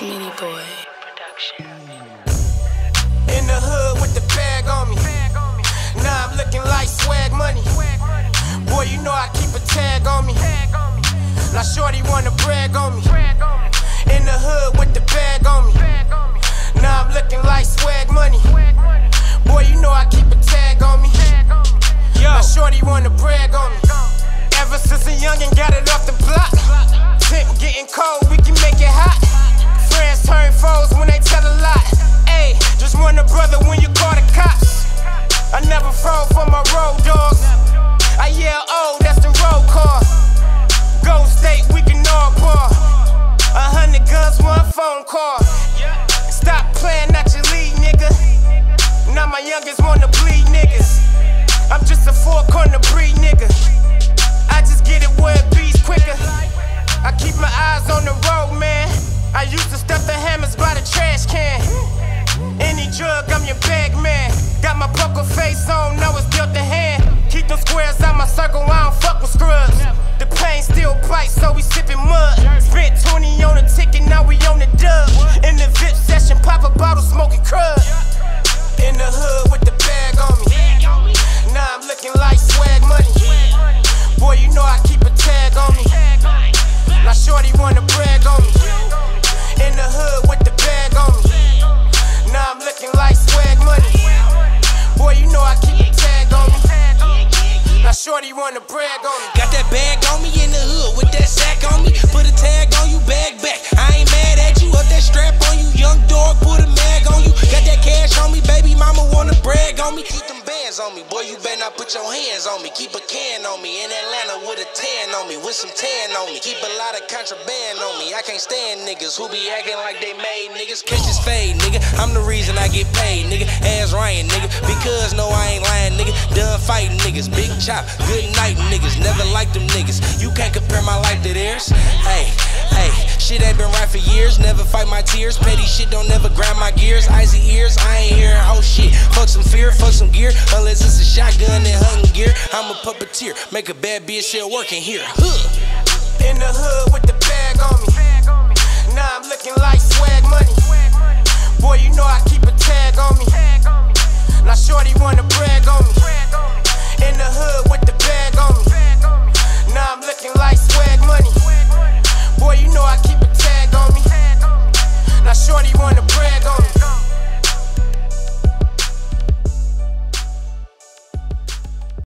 Playboy production. In the hood with the bag on me. Now I'm looking like swag money. Boy, you know I keep a tag on me. Now shorty wanna brag on me. In the hood with the bag on me. Now I'm looking like swag money. Boy, you know I keep a tag on me. Now shorty wanna brag on me. Ever since a youngin' got it off the block. Tip getting cold, we can make it hot. Friends turn foes when they tell a lie. Ayy, just want a brother when you call the cops. I never fall for my road dogs. I yell, oh, that's the road call. Go state, we can all ball. 100 guns, one phone call. Stop playing at your league, nigga. Now my youngest wanna bleed niggas. I'm just a four-corner breed, nigga. I just get it where it beats quicker. I keep my eyes on the road, man. I used to stuff the hammers by the trash can. Any drug, I'm your bag man. Got my poker face on, now it's built to hand. Keep them squares out my circle, I don't fuck with scrubs. The pain still bites, so we sippin' mud. Spent 20 on a ticket, now we on the dub. In the VIP session, pop a bottle, smoking crud. In the hood with the bag on me. Now I'm looking like swag money. Boy, you know I keep a tag on me. Now shorty wanna brag on me. In the hood with the bag on me. Now I'm looking like swag money. Boy, you know I keep a tag on me. Now shorty wanna brag on me. Got that bag on me in the hood with that sack on me. Put a tag on you, bag back. I ain't mad at you. Up that strap on you, young dog, put a mag on you. Got that cash on me, baby mama wanna brag on me. Keep them bands on me, boy, you better not put your hands on me. Keep a can on me, in Atlanta with a tan on me, with some tan on me. Keep a lot of contraband on me. I can't stand niggas who be acting like they made niggas. Catch this fade, nigga. I'm the reason I get paid, nigga. Ass Ryan, nigga. Because no, I ain't lying, nigga. Done fighting niggas. Big chop, good night, niggas. Never liked them niggas. You can't compare my life to theirs. Hey, shit ain't been right for years. Never fight my tears. Petty shit don't never grind my gears. Icy ears, I ain't hearing whole shit. Fuck some fear, fuck some gear. Unless it's a shotgun and hunting gear. I'm a puppeteer. Make a bad bitch shit working here. In the hood with the bag on me. Now I'm looking like swag money. Boy, you know I keep a tag on me. Now shorty wanna brag on me.